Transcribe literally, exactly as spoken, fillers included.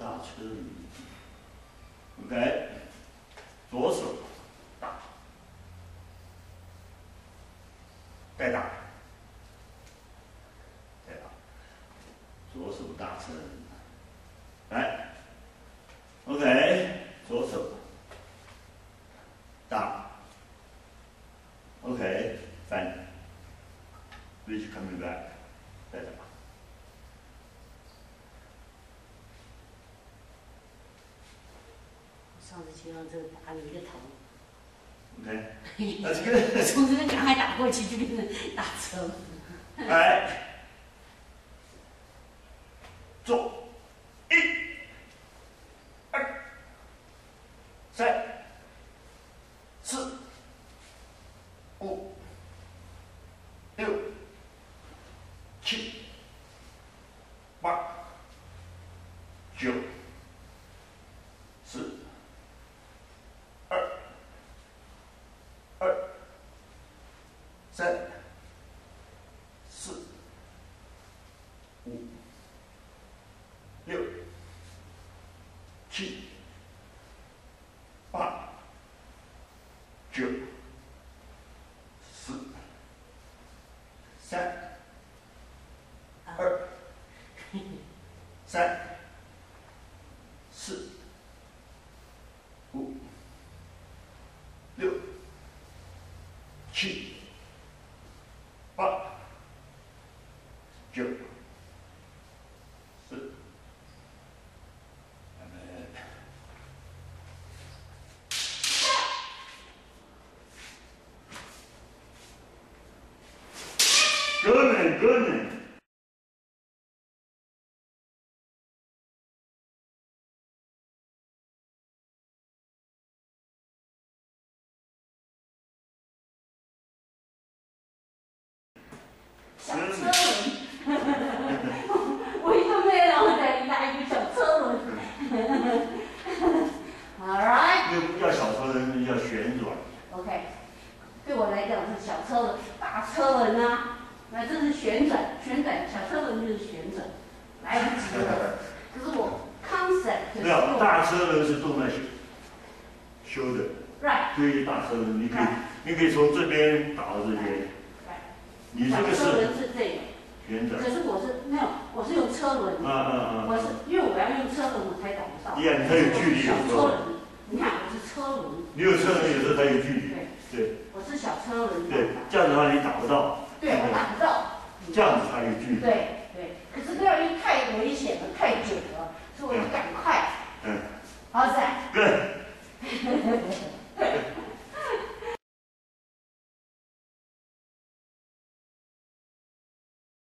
大车轮。OK， 左手打，再打，再打，左手大车轮。来 ，OK， 左手打 ，OK， 翻 ，reach coming back， 再打。 上次去到这个打你的头 ，OK， 那这个从这边赶快打过去，就变成打车。 来，做，一、二、三、四、五、六、七、八、九、十。 二、三、四、五、六、七、八、九、十、三、二、三、四、五、六。 七、八、九、十，哥们，哥们。 小车轮，我一个妹，然后再拉一个小车轮。All right。 要要小车轮，要旋转。 OK， 对我来讲是小车轮，大车轮啊，那这是旋转，旋转，小车轮就是旋转，来不及了。可是我 concept 没有，大车轮是动脉修的。 Right。 对于大车轮，你可以，你可以从这边打到这边。 你这个是车轮是这个旋转， 可是我是没有，我是用车轮。 啊啊啊！ 我是因为我要用车轮，我才打得到。 对呀，它有距离。 小车轮，你看我是车轮。 你有车轮，有时候它有距离。 对。 对。 我是小车轮。 对，这样的话你打不到。